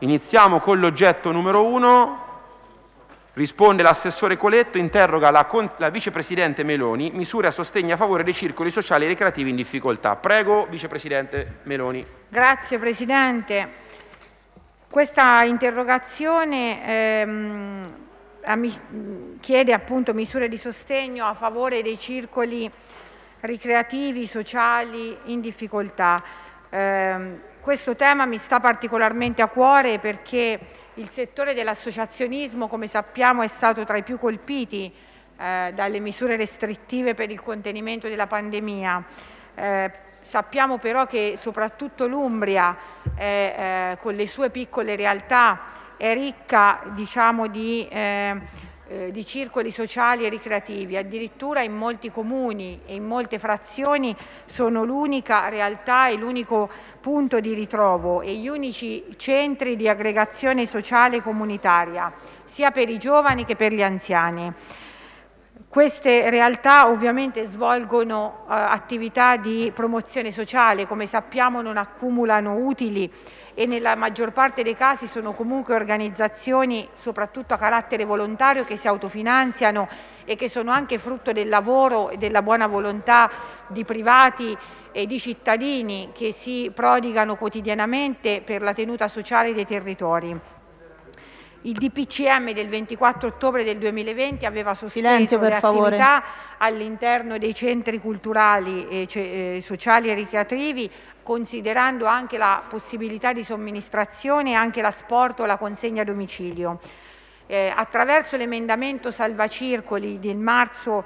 Iniziamo con l'oggetto numero 1. Risponde l'assessore Coletto, interroga la vicepresidente Meloni, misure a sostegno a favore dei circoli sociali e ricreativi in difficoltà. Prego, vicepresidente Meloni. Grazie Presidente. Questa interrogazione chiede appunto misure di sostegno a favore dei circoli ricreativi sociali in difficoltà. Questo tema mi sta particolarmente a cuore perché il settore dell'associazionismo, come sappiamo, è stato tra i più colpiti dalle misure restrittive per il contenimento della pandemia. Sappiamo però che soprattutto l'Umbria, con le sue piccole realtà, è ricca, diciamo, di circoli sociali e ricreativi. Addirittura in molti comuni e in molte frazioni sono l'unica realtà e l'unico punto di ritrovo e gli unici centri di aggregazione sociale comunitaria, sia per i giovani che per gli anziani. Queste realtà ovviamente svolgono attività di promozione sociale, come sappiamo non accumulano utili e nella maggior parte dei casi sono comunque organizzazioni soprattutto a carattere volontario che si autofinanziano e che sono anche frutto del lavoro e della buona volontà di privati e di cittadini che si prodigano quotidianamente per la tenuta sociale dei territori. Il DPCM del 24 ottobre del 2020 aveva sospeso le attività all'interno dei centri culturali, sociali e ricreativi, considerando anche la possibilità di somministrazione e anche l'asporto o la consegna a domicilio. Attraverso l'emendamento Salvacircoli del marzo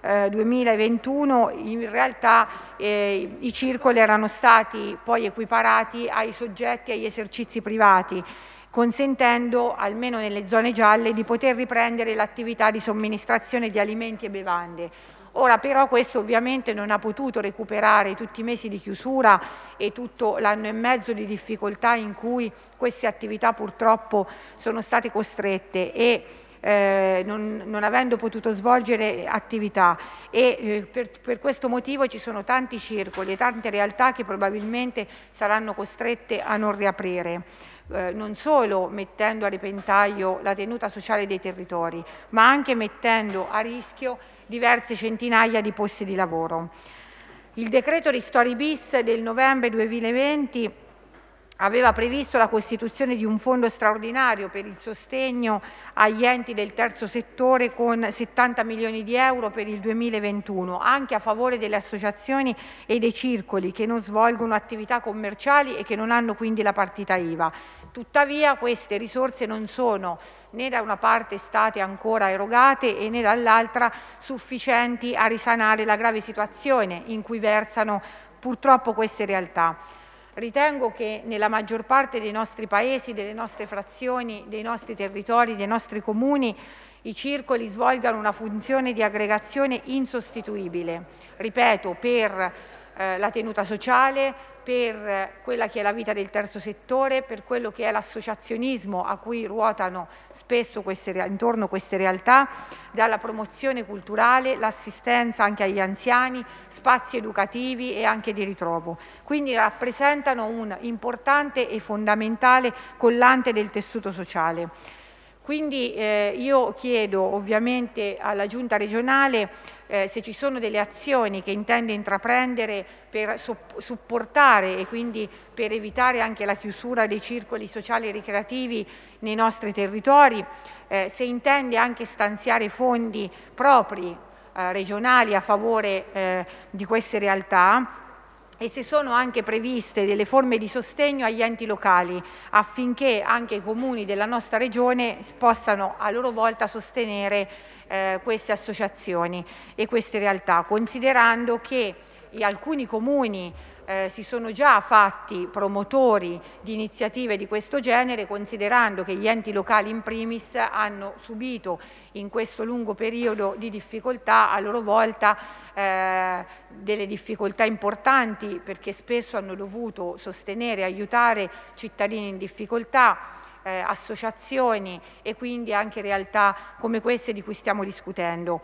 2021 in realtà i circoli erano stati poi equiparati ai soggetti, agli esercizi privati, consentendo, almeno nelle zone gialle, di poter riprendere l'attività di somministrazione di alimenti e bevande. Ora però questo ovviamente non ha potuto recuperare tutti i mesi di chiusura e tutto l'anno e mezzo di difficoltà in cui queste attività purtroppo sono state costrette e non avendo potuto svolgere attività e per questo motivo ci sono tanti circoli e tante realtà che probabilmente saranno costrette a non riaprire. Non solo mettendo a repentaglio la tenuta sociale dei territori, ma anche mettendo a rischio diverse centinaia di posti di lavoro. Il decreto Ristori bis del novembre 2020 aveva previsto la costituzione di un fondo straordinario per il sostegno agli enti del terzo settore con 70 milioni di euro per il 2021, anche a favore delle associazioni e dei circoli che non svolgono attività commerciali e che non hanno quindi la partita IVA. Tuttavia queste risorse non sono né da una parte state ancora erogate e né dall'altra sufficienti a risanare la grave situazione in cui versano purtroppo queste realtà. Ritengo che nella maggior parte dei nostri paesi, delle nostre frazioni, dei nostri territori, dei nostri comuni, i circoli svolgano una funzione di aggregazione insostituibile, ripeto, per la tenuta sociale, per quella che è la vita del terzo settore, per quello che è l'associazionismo a cui ruotano spesso intorno queste realtà, dalla promozione culturale, l'assistenza anche agli anziani, spazi educativi e anche di ritrovo. Quindi rappresentano un importante e fondamentale collante del tessuto sociale. Quindi io chiedo ovviamente alla Giunta regionale se ci sono delle azioni che intende intraprendere per supportare e quindi per evitare anche la chiusura dei circoli sociali e ricreativi nei nostri territori, se intende anche stanziare fondi propri regionali a favore di queste realtà e se sono anche previste delle forme di sostegno agli enti locali affinché anche i comuni della nostra regione possano a loro volta sostenere queste associazioni e queste realtà, considerando che alcuni comuni si sono già fatti promotori di iniziative di questo genere, considerando che gli enti locali in primis hanno subito in questo lungo periodo di difficoltà a loro volta delle difficoltà importanti perché spesso hanno dovuto sostenere e aiutare cittadini in difficoltà, associazioni e quindi anche realtà come queste di cui stiamo discutendo.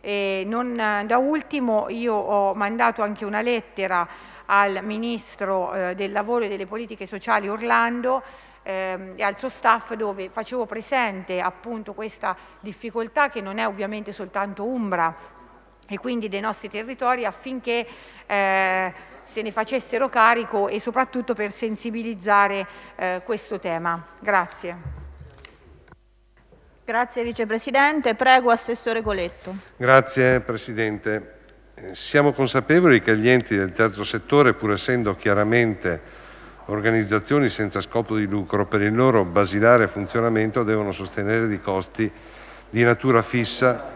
Da ultimo io ho mandato anche una lettera al Ministro del Lavoro e delle Politiche Sociali Orlando e al suo staff, dove facevo presente appunto questa difficoltà che non è ovviamente soltanto umbra e quindi dei nostri territori, affinché se ne facessero carico e soprattutto per sensibilizzare questo tema. Grazie. Grazie Vicepresidente. Prego Assessore Coletto. Grazie Presidente. Siamo consapevoli che gli enti del terzo settore, pur essendo chiaramente organizzazioni senza scopo di lucro, per il loro basilare funzionamento devono sostenere dei costi di natura fissa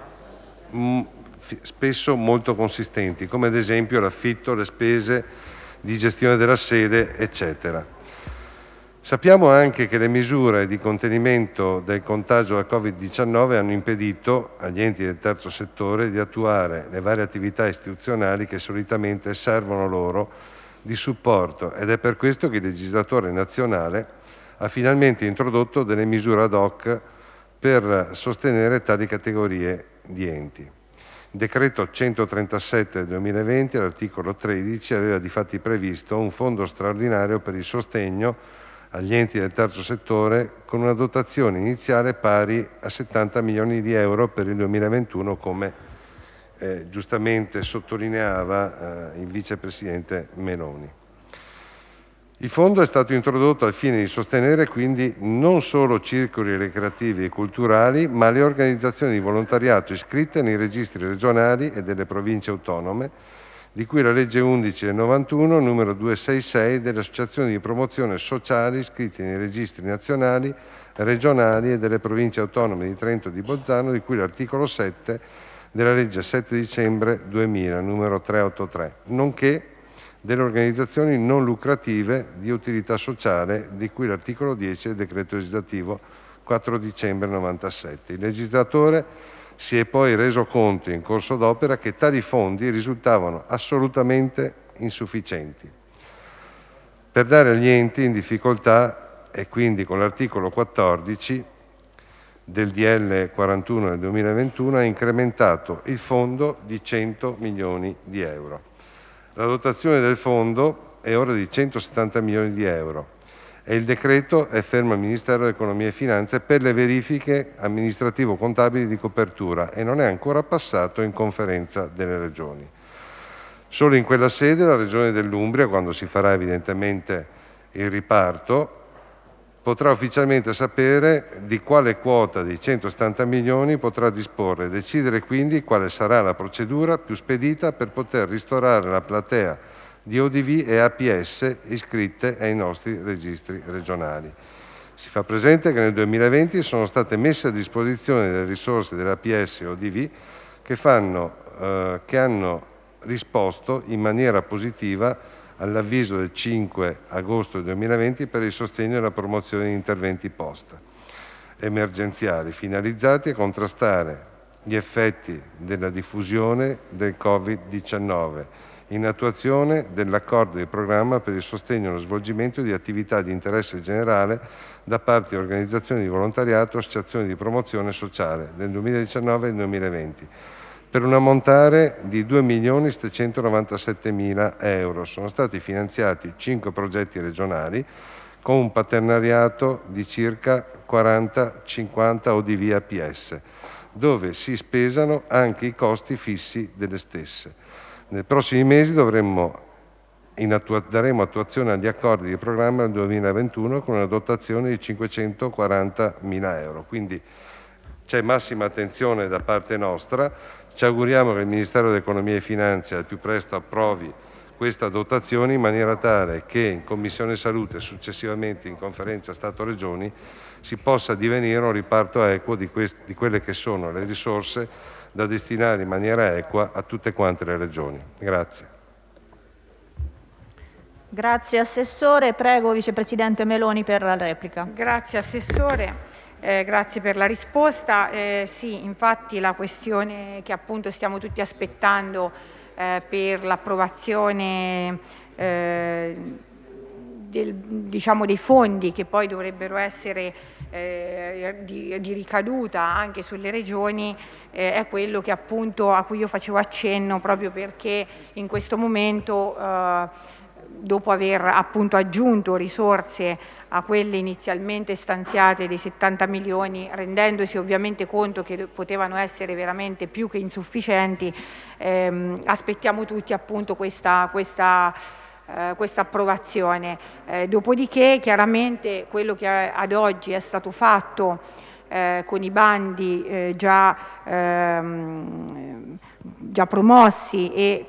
spesso molto consistenti, come ad esempio l'affitto, le spese di gestione della sede, eccetera. Sappiamo anche che le misure di contenimento del contagio da Covid-19 hanno impedito agli enti del terzo settore di attuare le varie attività istituzionali che solitamente servono loro di supporto, ed è per questo che il legislatore nazionale ha finalmente introdotto delle misure ad hoc per sostenere tali categorie di enti. Il decreto 137 del 2020, all'articolo 13, aveva difatti previsto un fondo straordinario per il sostegno agli enti del terzo settore con una dotazione iniziale pari a 70 milioni di euro per il 2021, come giustamente sottolineava il Vicepresidente Meloni. Il fondo è stato introdotto al fine di sostenere quindi non solo circoli recreativi e culturali, ma le organizzazioni di volontariato iscritte nei registri regionali e delle province autonome, di cui la legge 11 del 91, numero 266, delle associazioni di promozione sociale iscritte nei registri nazionali, regionali e delle province autonome di Trento e di Bolzano, di cui l'articolo 7 della legge 7 dicembre 2000, numero 383, nonché delle organizzazioni non lucrative di utilità sociale, di cui l'articolo 10 del decreto legislativo 4 dicembre 97. Il legislatore si è poi reso conto in corso d'opera che tali fondi risultavano assolutamente insufficienti per dare agli enti in difficoltà, e quindi con l'articolo 14 del DL 41 del 2021 ha incrementato il fondo di 100 milioni di euro. La dotazione del fondo è ora di 170 milioni di euro e il decreto è fermo al Ministero dell'Economia e Finanze per le verifiche amministrativo-contabili di copertura e non è ancora passato in conferenza delle regioni. Solo in quella sede la Regione dell'Umbria, quando si farà evidentemente il riparto, potrà ufficialmente sapere di quale quota dei 170 milioni potrà disporre e decidere quindi quale sarà la procedura più spedita per poter ristorare la platea di ODV e APS iscritte ai nostri registri regionali. Si fa presente che nel 2020 sono state messe a disposizione delle risorse dell'APS e ODV che hanno risposto in maniera positiva all'avviso del 5 agosto 2020 per il sostegno e la promozione di interventi post-emergenziali finalizzati a contrastare gli effetti della diffusione del Covid-19 in attuazione dell'accordo di programma per il sostegno e lo svolgimento di attività di interesse generale da parte di organizzazioni di volontariato e associazioni di promozione sociale del 2019 e 2020 per un ammontare di 2.797.000 euro. Sono stati finanziati 5 progetti regionali con un partenariato di circa 40-50 ODV APS, dove si spesano anche i costi fissi delle stesse. Nei prossimi mesi daremo attuazione agli accordi di programma del 2021 con una dotazione di 540.000 euro. Quindi c'è massima attenzione da parte nostra. Ci auguriamo che il Ministero dell'Economia e Finanze al più presto approvi questa dotazione in maniera tale che in Commissione Salute e successivamente in Conferenza Stato-Regioni si possa divenire un riparto equo di quelle che sono le risorse da destinare in maniera equa a tutte quante le regioni. Grazie. Grazie Assessore. Prego Vicepresidente Meloni per la replica. Grazie Assessore, grazie per la risposta. Sì, infatti la questione che appunto stiamo tutti aspettando per l'approvazione dei fondi che poi dovrebbero essere di ricaduta anche sulle regioni è quello che appunto a cui io facevo accenno, proprio perché in questo momento dopo aver appunto aggiunto risorse a quelle inizialmente stanziate dei 70 milioni, rendendosi ovviamente conto che potevano essere veramente più che insufficienti, aspettiamo tutti appunto questa approvazione. Dopodiché chiaramente quello che ad oggi è stato fatto con i bandi già promossi e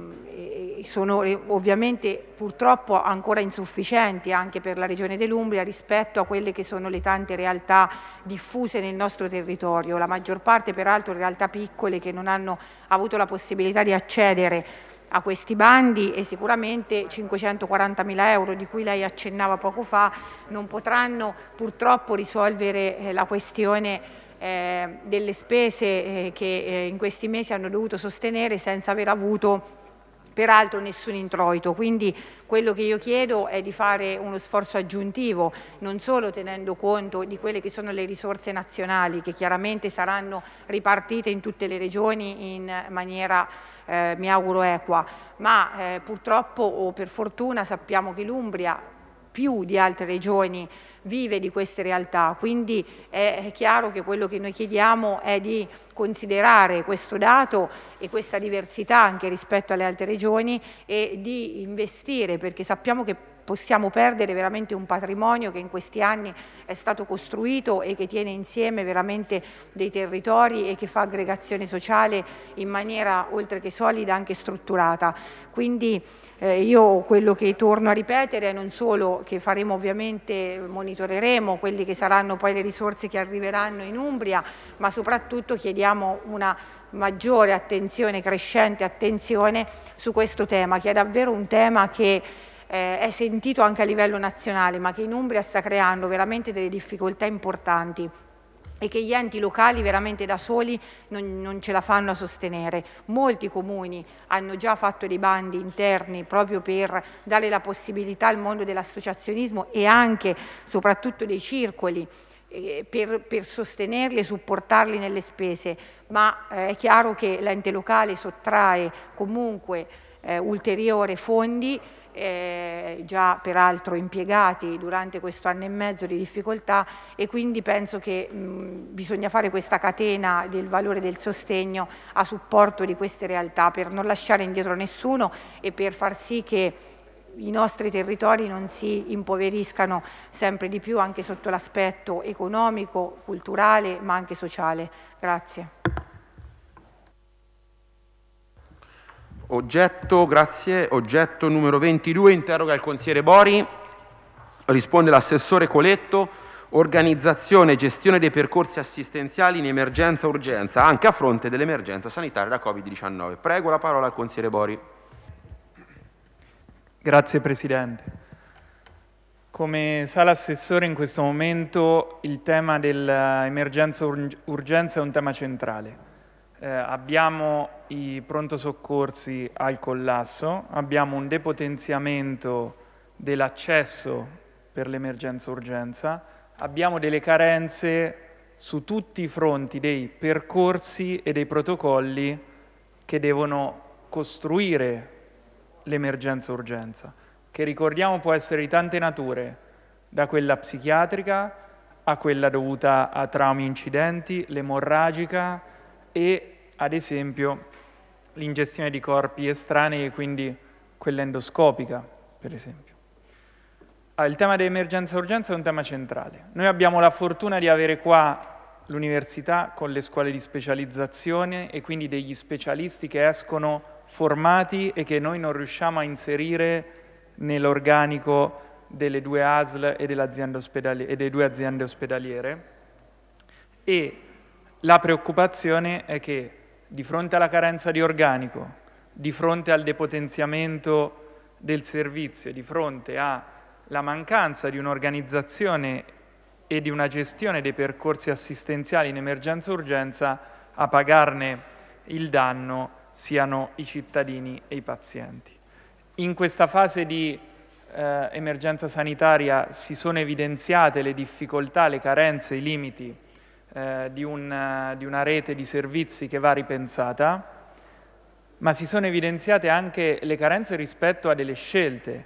sono ovviamente purtroppo ancora insufficienti anche per la Regione dell'Umbria rispetto a quelle che sono le tante realtà diffuse nel nostro territorio, la maggior parte peraltro realtà piccole che non hanno avuto la possibilità di accedere a questi bandi, e sicuramente 540.000 euro di cui lei accennava poco fa non potranno purtroppo risolvere la questione delle spese che in questi mesi hanno dovuto sostenere senza aver avuto peraltro nessun introito. Quindi quello che io chiedo è di fare uno sforzo aggiuntivo, non solo tenendo conto di quelle che sono le risorse nazionali che chiaramente saranno ripartite in tutte le regioni in maniera mi auguro equa, ma purtroppo o per fortuna sappiamo che l'Umbria più di altre regioni vive di queste realtà, quindi è chiaro che quello che noi chiediamo è di considerare questo dato e questa diversità anche rispetto alle altre regioni e di investire, perché sappiamo che possiamo perdere veramente un patrimonio che in questi anni è stato costruito e che tiene insieme veramente dei territori e che fa aggregazione sociale in maniera oltre che solida anche strutturata. Quindi io quello che torno a ripetere è non solo che faremo ovviamente, monitoreremo quelli che saranno poi le risorse che arriveranno in Umbria, ma soprattutto chiediamo una maggiore attenzione, crescente attenzione su questo tema, che è davvero un tema che è sentito anche a livello nazionale, ma che in Umbria sta creando veramente delle difficoltà importanti e che gli enti locali veramente da soli non ce la fanno a sostenere. Molti comuni hanno già fatto dei bandi interni proprio per dare la possibilità al mondo dell'associazionismo e anche soprattutto dei circoli per sostenerli e supportarli nelle spese, ma è chiaro che l'ente locale sottrae comunque ulteriori fondi già peraltro impiegati durante questo anno e mezzo di difficoltà, e quindi penso che bisogna fare questa catena del valore del sostegno a supporto di queste realtà per non lasciare indietro nessuno e per far sì che i nostri territori non si impoveriscano sempre di più anche sotto l'aspetto economico, culturale ma anche sociale. Grazie. Grazie. Oggetto numero 22, interroga il consigliere Bori, risponde l'assessore Coletto, organizzazione e gestione dei percorsi assistenziali in emergenza-urgenza, anche a fronte dell'emergenza sanitaria da Covid-19. Prego la parola al consigliere Bori. Grazie Presidente. Come sa l'assessore, in questo momento il tema dell'emergenza-urgenza è un tema centrale. Abbiamo i pronto soccorsi al collasso, abbiamo un depotenziamento dell'accesso per l'emergenza-urgenza, abbiamo delle carenze su tutti i fronti dei percorsi e dei protocolli che devono costruire l'emergenza-urgenza, che ricordiamo può essere di tante nature, da quella psichiatrica a quella dovuta a traumi incidenti, l'emorragica e ad esempio l'ingestione di corpi estranei e quindi quella endoscopica, per esempio. Il tema dell'emergenza-urgenza è un tema centrale. Noi abbiamo la fortuna di avere qua l'università con le scuole di specializzazione e quindi degli specialisti che escono formati e che noi non riusciamo a inserire nell'organico delle due ASL e delle due aziende ospedaliere. E la preoccupazione è che di fronte alla carenza di organico, di fronte al depotenziamento del servizio, di fronte alla mancanza di un'organizzazione e di una gestione dei percorsi assistenziali in emergenza-urgenza, a pagarne il danno siano i cittadini e i pazienti. In questa fase di emergenza sanitaria si sono evidenziate le difficoltà, le carenze, i limiti di una rete di servizi che va ripensata, ma si sono evidenziate anche le carenze rispetto a delle scelte.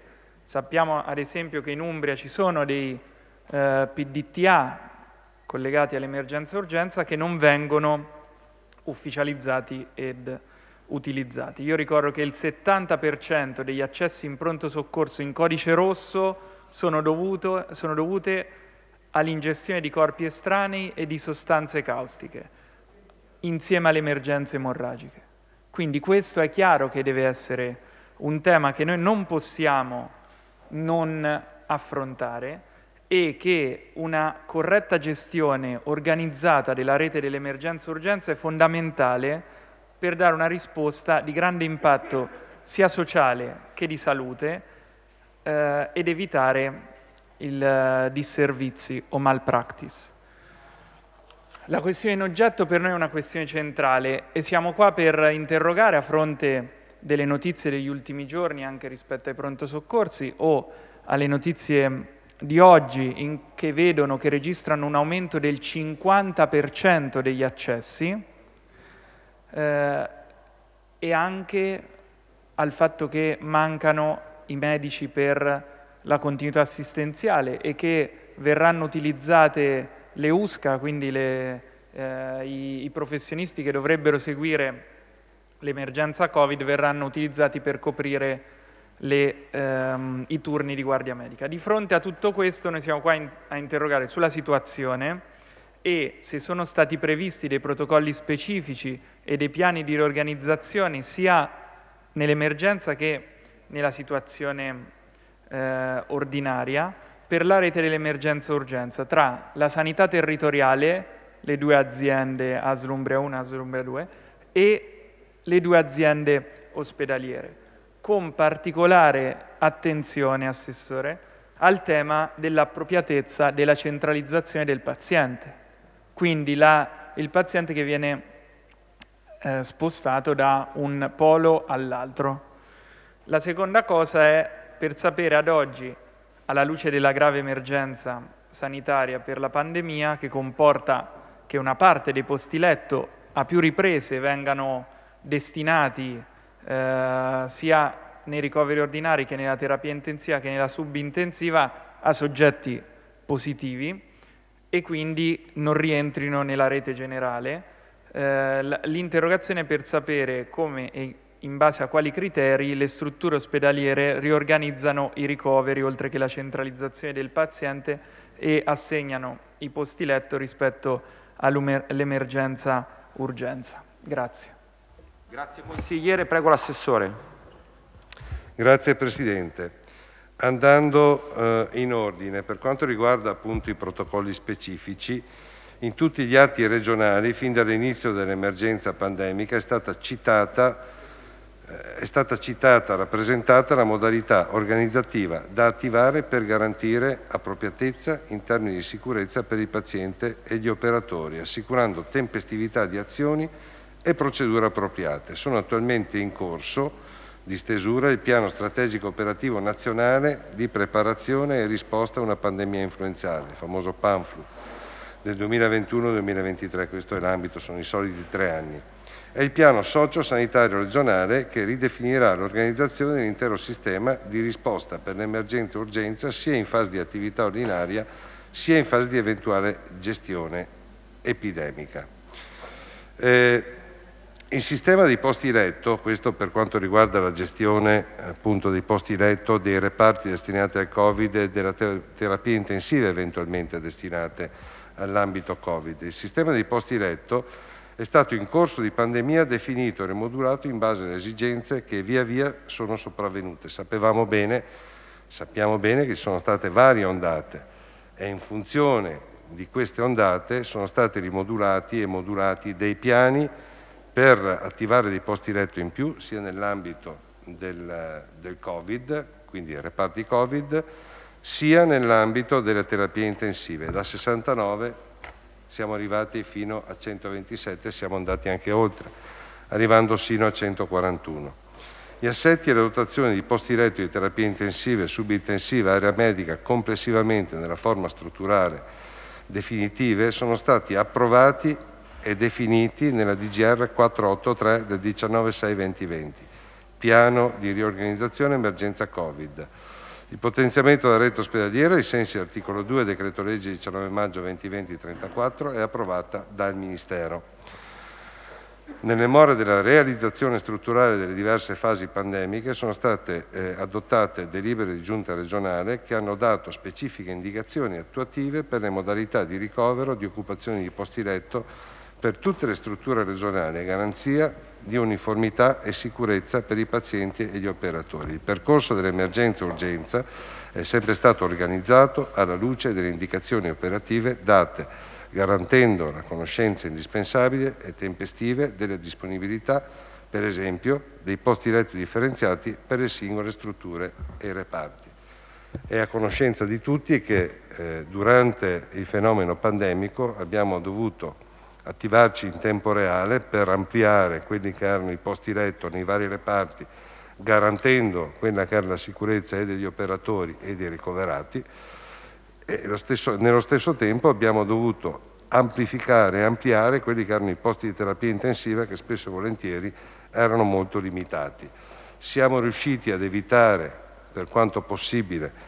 Sappiamo ad esempio che in Umbria ci sono dei PDTA collegati all'emergenza urgenza che non vengono ufficializzati ed utilizzati. Io ricordo che il 70% degli accessi in pronto soccorso in codice rosso sono dovute all'ingestione di corpi estranei e di sostanze caustiche, insieme alle emergenze emorragiche. Quindi questo è chiaro che deve essere un tema che noi non possiamo non affrontare e che una corretta gestione organizzata della rete dell'emergenza urgenza è fondamentale per dare una risposta di grande impatto sia sociale che di salute ed evitare il disservizi o malpractice. La questione in oggetto per noi è una questione centrale e siamo qua per interrogare, a fronte delle notizie degli ultimi giorni anche rispetto ai pronto soccorsi o alle notizie di oggi che vedono, che registrano un aumento del 50% degli accessi e anche al fatto che mancano i medici per la continuità assistenziale e che verranno utilizzate le USCA, quindi i professionisti che dovrebbero seguire l'emergenza Covid verranno utilizzati per coprire i turni di guardia medica. Di fronte a tutto questo noi siamo qua a interrogare sulla situazione e se sono stati previsti dei protocolli specifici e dei piani di riorganizzazione sia nell'emergenza che nella situazione ordinaria per la rete dell'emergenza urgenza tra la sanità territoriale, le due aziende ASL Umbria 1 e ASL Umbria 2 e le due aziende ospedaliere, con particolare attenzione, Assessore, al tema dell'appropriatezza della centralizzazione del paziente, quindi il paziente che viene spostato da un polo all'altro. La seconda cosa è per sapere ad oggi, alla luce della grave emergenza sanitaria per la pandemia, che comporta che una parte dei posti letto a più riprese vengano destinati sia nei ricoveri ordinari che nella terapia intensiva che nella subintensiva a soggetti positivi e quindi non rientrino nella rete generale. L'interrogazione è per sapere come e in base a quali criteri le strutture ospedaliere riorganizzano i ricoveri oltre che la centralizzazione del paziente e assegnano i posti letto rispetto all'emergenza urgenza. Grazie. Grazie consigliere, prego l'assessore. Grazie Presidente. Andando in ordine, per quanto riguarda appunto i protocolli specifici, in tutti gli atti regionali fin dall'inizio dell'emergenza pandemica è stata rappresentata la modalità organizzativa da attivare per garantire appropriatezza in termini di sicurezza per il paziente e gli operatori, assicurando tempestività di azioni e procedure appropriate. Sono attualmente in corso di stesura il Piano Strategico Operativo Nazionale di preparazione e risposta a una pandemia influenzale, il famoso PANFLU, del 2021-2023, questo è l'ambito, sono i soliti 3 anni. È il piano socio-sanitario regionale che ridefinirà l'organizzazione dell'intero sistema di risposta per l'emergenza urgenza sia in fase di attività ordinaria sia in fase di eventuale gestione epidemica. Il sistema dei posti letto, questo per quanto riguarda la gestione appunto dei posti letto, dei reparti destinati al Covid e della terapia intensiva eventualmente destinate all'ambito Covid. Il sistema dei posti letto è stato in corso di pandemia definito e rimodulato in base alle esigenze che via via sono sopravvenute. Sappiamo bene che ci sono state varie ondate e in funzione di queste ondate sono stati rimodulati e modulati dei piani per attivare dei posti letto in più sia nell'ambito del Covid, quindi reparti Covid, sia nell'ambito delle terapie intensive. Da 69 siamo arrivati fino a 127, siamo andati anche oltre, arrivando sino a 141. Gli assetti e le dotazioni di posti letto di terapia intensiva e subintensiva area medica complessivamente nella forma strutturale definitive sono stati approvati e definiti nella DGR 483 del 19/6/2020, piano di riorganizzazione emergenza Covid. Il potenziamento della rete ospedaliera, ai sensi dell'articolo 2 decreto legge 19 maggio 2020 34, è approvata dal Ministero. Nelle more della realizzazione strutturale delle diverse fasi pandemiche sono state adottate delibere di giunta regionale che hanno dato specifiche indicazioni attuative per le modalità di ricovero di occupazioni di posti letto per tutte le strutture regionali a garanzia di uniformità e sicurezza per i pazienti e gli operatori. Il percorso dell'emergenza urgenza è sempre stato organizzato alla luce delle indicazioni operative date, garantendo la conoscenza indispensabile e tempestive delle disponibilità, per esempio, dei posti letto differenziati per le singole strutture e i reparti. È a conoscenza di tutti che durante il fenomeno pandemico abbiamo dovuto attivarci in tempo reale per ampliare quelli che erano i posti letto nei vari reparti, garantendo quella che era la sicurezza e degli operatori e dei ricoverati. E nello stesso tempo abbiamo dovuto amplificare e ampliare quelli che erano i posti di terapia intensiva che spesso e volentieri erano molto limitati. Siamo riusciti ad evitare, per quanto possibile,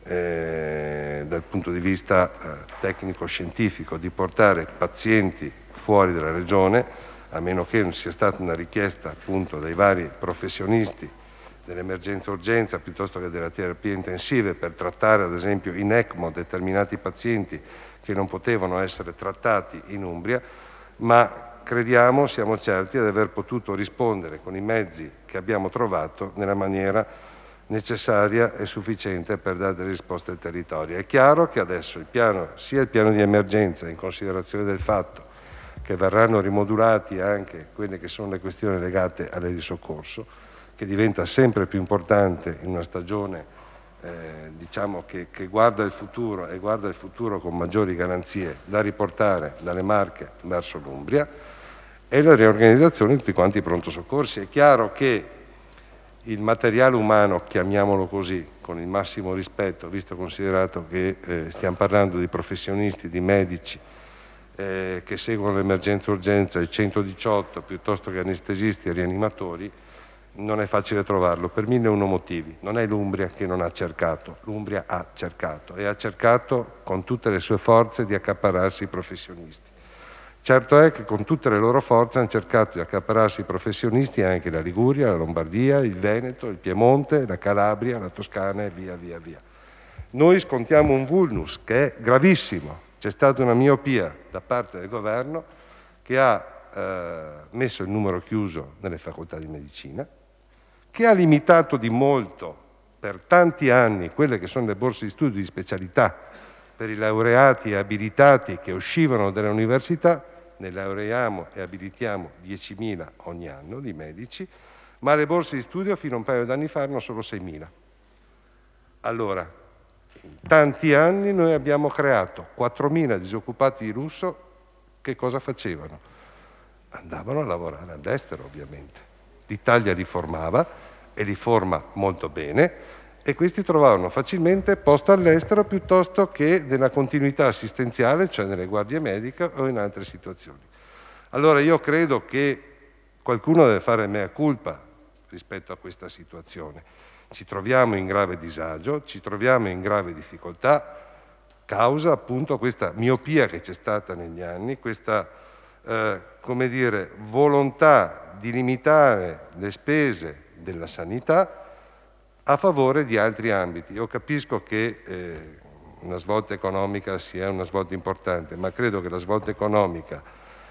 dal punto di vista tecnico-scientifico, di portare pazienti fuori dalla regione, a meno che non sia stata una richiesta appunto dai vari professionisti dell'emergenza urgenza piuttosto che della terapia intensiva per trattare ad esempio in ECMO determinati pazienti che non potevano essere trattati in Umbria, ma siamo certi di aver potuto rispondere con i mezzi che abbiamo trovato nella maniera necessaria e sufficiente per dare delle risposte al territorio. È chiaro che adesso sia il piano di emergenza, in considerazione del fatto che verranno rimodulati anche quelle che sono le questioni legate alle di soccorso, che diventa sempre più importante in una stagione diciamo che guarda il futuro e guarda il futuro con maggiori garanzie da riportare dalle Marche verso l'Umbria, e la riorganizzazione di tutti quanti i pronto soccorsi. È chiaro che il materiale umano, chiamiamolo così, con il massimo rispetto, visto e considerato che stiamo parlando di professionisti, di medici che seguono l'emergenza urgenza, il 118, piuttosto che anestesisti e rianimatori, non è facile trovarlo per 1001 motivi. Non è l'Umbria che non ha cercato, l'Umbria ha cercato e ha cercato con tutte le sue forze di accaparrarsi i professionisti. Certo è che con tutte le loro forze hanno cercato di accaparrarsi i professionisti anche la Liguria, la Lombardia, il Veneto, il Piemonte, la Calabria, la Toscana e via via via. Noi scontiamo un vulnus che è gravissimo. C'è stata una miopia da parte del governo che ha messo il numero chiuso nelle facoltà di medicina, che ha limitato di molto per tanti anni quelle che sono le borse di studio di specialità per i laureati e abilitati che uscivano dalle università. Ne laureiamo e abilitiamo 10.000 ogni anno di medici, ma le borse di studio fino a un paio d'anni fa erano solo 6.000. Allora, in tanti anni noi abbiamo creato 4.000 disoccupati di lusso. Che cosa facevano? Andavano a lavorare all'estero, ovviamente. L'Italia li formava e li forma molto bene, e questi trovavano facilmente posto all'estero piuttosto che nella continuità assistenziale, cioè nelle guardie mediche o in altre situazioni. Allora io credo che qualcuno deve fare mea culpa rispetto a questa situazione. Ci troviamo in grave disagio, ci troviamo in grave difficoltà, causa appunto questa miopia che c'è stata negli anni, questa come dire, volontà di limitare le spese della sanità a favore di altri ambiti. Io capisco che una svolta economica sia una svolta importante, ma credo che la svolta economica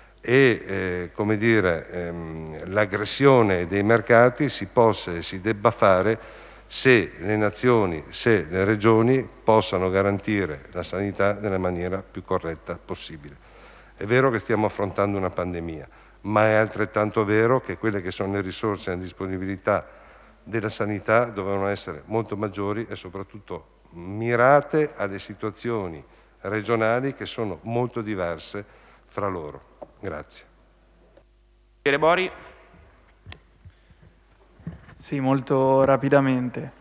e come dire, l'aggressione dei mercati si possa e si debba fare se le nazioni, se le regioni possano garantire la sanità nella maniera più corretta possibile. È vero che stiamo affrontando una pandemia, ma è altrettanto vero che quelle che sono le risorse e le disponibilità della sanità dovevano essere molto maggiori e soprattutto mirate alle situazioni regionali che sono molto diverse fra loro. Grazie. Bori. Sì, molto rapidamente.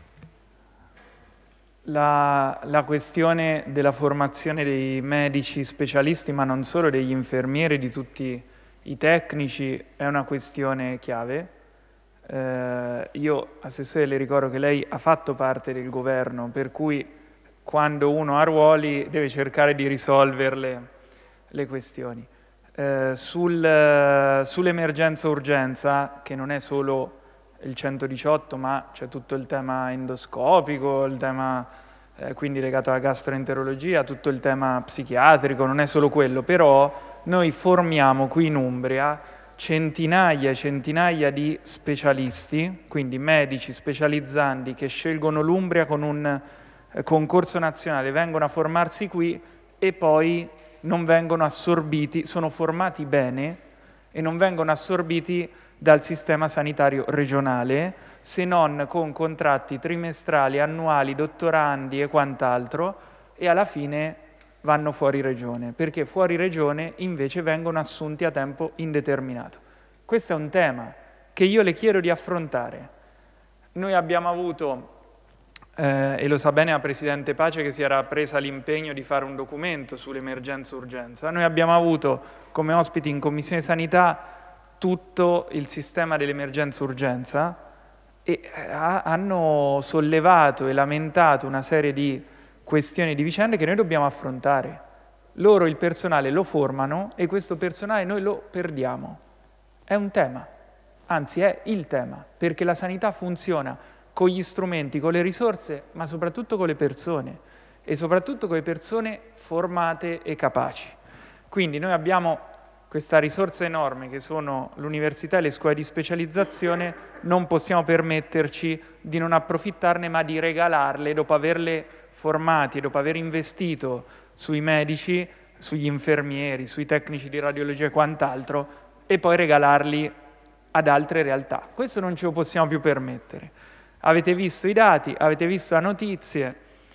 La questione della formazione dei medici specialisti, ma non solo degli infermieri, di tutti i tecnici, è una questione chiave. Io, Assessore, le ricordo che lei ha fatto parte del governo, per cui quando uno ha ruoli deve cercare di risolverle le questioni. Sull'emergenza urgenza, che non è solo il 118, ma c'è tutto il tema endoscopico, il tema quindi legato alla gastroenterologia, tutto il tema psichiatrico, non è solo quello, però noi formiamo qui in Umbria centinaia e centinaia di specialisti, quindi medici specializzanti che scelgono l'Umbria con un concorso nazionale, vengono a formarsi qui e poi non vengono assorbiti, sono formati bene e non vengono assorbiti dal sistema sanitario regionale, se non con contratti trimestrali, annuali, dottorandi e quant'altro, e alla fine vanno fuori regione, perché fuori regione invece vengono assunti a tempo indeterminato. Questo è un tema che io le chiedo di affrontare. Noi abbiamo avuto, e lo sa bene la Presidente Pace che si era presa l'impegno di fare un documento sull'emergenza urgenza, noi abbiamo avuto come ospiti in Commissione Sanità tutto il sistema dell'emergenza urgenza e hanno sollevato e lamentato una serie di questioni di vicende che noi dobbiamo affrontare. Loro il personale lo formano e questo personale noi lo perdiamo. È un tema, anzi è il tema, perché la sanità funziona con gli strumenti, con le risorse, ma soprattutto con le persone e soprattutto con le persone formate e capaci. Quindi noi abbiamo questa risorsa enorme che sono l'università e le scuole di specializzazione, non possiamo permetterci di non approfittarne, ma di regalarle dopo averle formati e dopo aver investito sui medici, sugli infermieri, sui tecnici di radiologia e quant'altro, e poi regalarli ad altre realtà. Questo non ce lo possiamo più permettere. Avete visto i dati, avete visto le notizie,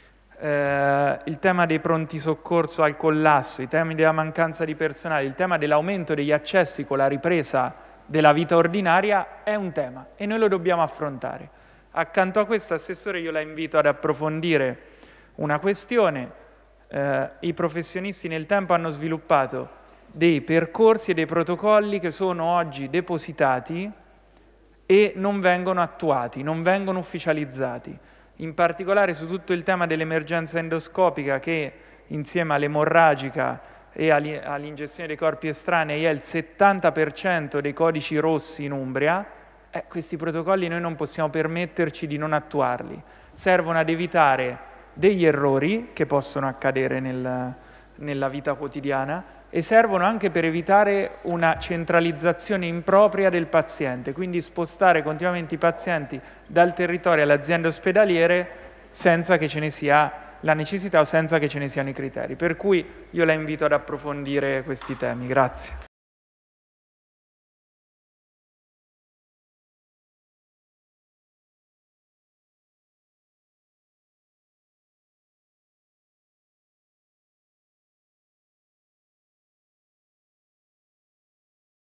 il tema dei pronti soccorso al collasso, i temi della mancanza di personale, il tema dell'aumento degli accessi con la ripresa della vita ordinaria è un tema e noi lo dobbiamo affrontare. Accanto a questo, Assessore, io la invito ad approfondire una questione. I professionisti nel tempo hanno sviluppato dei percorsi e dei protocolli che sono oggi depositati e non vengono attuati, non vengono ufficializzati. In particolare su tutto il tema dell'emergenza endoscopica che insieme all'emorragica e all'ingestione dei corpi estranei è il 70% dei codici rossi in Umbria, questi protocolli noi non possiamo permetterci di non attuarli. Servono ad evitare degli errori che possono accadere nella vita quotidiana e servono anche per evitare una centralizzazione impropria del paziente, quindi spostare continuamente i pazienti dal territorio alle aziende ospedaliere senza che ce ne sia la necessità o senza che ce ne siano i criteri. Per cui io la invito ad approfondire questi temi. Grazie.